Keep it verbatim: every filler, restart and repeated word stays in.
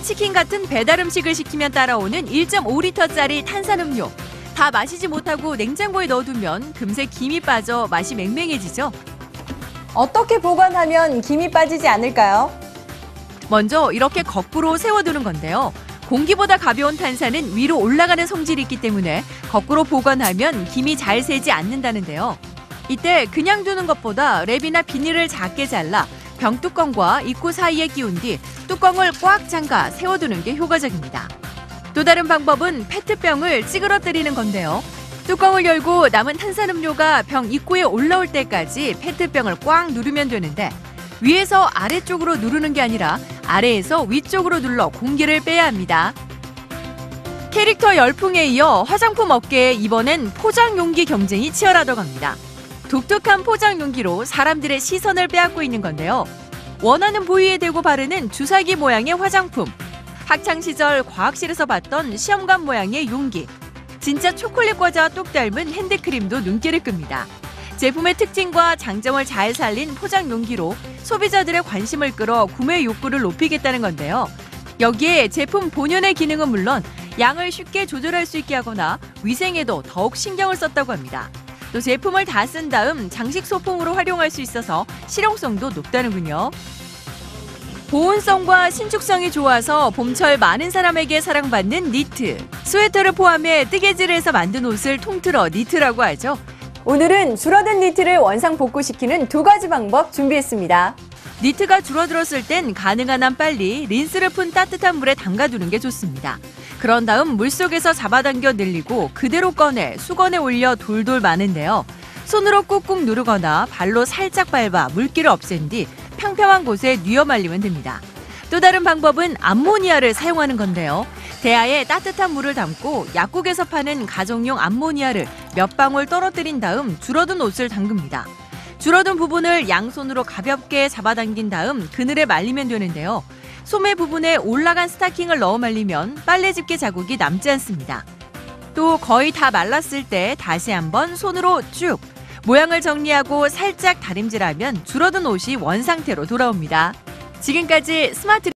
치킨 같은 배달 음식을 시키면 따라오는 일 점 오 리터짜리 탄산음료. 다 마시지 못하고 냉장고에 넣어두면 금세 김이 빠져 맛이 맹맹해지죠. 어떻게 보관하면 김이 빠지지 않을까요? 먼저 이렇게 거꾸로 세워두는 건데요. 공기보다 가벼운 탄산은 위로 올라가는 성질이 있기 때문에 거꾸로 보관하면 김이 잘 새지 않는다는데요. 이때 그냥 두는 것보다 랩이나 비닐을 작게 잘라 병뚜껑과 입구 사이에 끼운 뒤 뚜껑을 꽉 잠가 세워두는 게 효과적입니다. 또 다른 방법은 페트병을 찌그러뜨리는 건데요. 뚜껑을 열고 남은 탄산음료가 병 입구에 올라올 때까지 페트병을 꽉 누르면 되는데 위에서 아래쪽으로 누르는 게 아니라 아래에서 위쪽으로 눌러 공기를 빼야 합니다. 캐릭터 열풍에 이어 화장품 업계에 이번엔 포장 용기 경쟁이 치열하다고 합니다. 독특한 포장 용기로 사람들의 시선을 빼앗고 있는 건데요. 원하는 부위에 대고 바르는 주사기 모양의 화장품, 학창시절 과학실에서 봤던 시험관 모양의 용기, 진짜 초콜릿 과자와 똑 닮은 핸드크림도 눈길을 끕니다. 제품의 특징과 장점을 잘 살린 포장 용기로 소비자들의 관심을 끌어 구매 욕구를 높이겠다는 건데요. 여기에 제품 본연의 기능은 물론 양을 쉽게 조절할 수 있게 하거나 위생에도 더욱 신경을 썼다고 합니다. 또 제품을 다 쓴 다음 장식 소품으로 활용할 수 있어서 실용성도 높다는군요. 보온성과 신축성이 좋아서 봄철 많은 사람에게 사랑받는 니트. 스웨터를 포함해 뜨개질을 해서 만든 옷을 통틀어 니트라고 하죠. 오늘은 줄어든 니트를 원상복구시키는 두 가지 방법 준비했습니다. 니트가 줄어들었을 땐 가능한 한 빨리 린스를 푼 따뜻한 물에 담가두는 게 좋습니다. 그런 다음 물속에서 잡아당겨 늘리고 그대로 꺼내 수건에 올려 돌돌 마는데요. 손으로 꾹꾹 누르거나 발로 살짝 밟아 물기를 없앤 뒤 평평한 곳에 뉘어 말리면 됩니다. 또 다른 방법은 암모니아를 사용하는 건데요. 대야에 따뜻한 물을 담고 약국에서 파는 가정용 암모니아를 몇 방울 떨어뜨린 다음 줄어든 옷을 담급니다. 줄어든 부분을 양손으로 가볍게 잡아당긴 다음 그늘에 말리면 되는데요. 소매 부분에 올라간 스타킹을 넣어 말리면 빨래 집게 자국이 남지 않습니다. 또 거의 다 말랐을 때 다시 한번 손으로 쭉 모양을 정리하고 살짝 다림질하면 줄어든 옷이 원상태로 돌아옵니다. 지금까지 스마트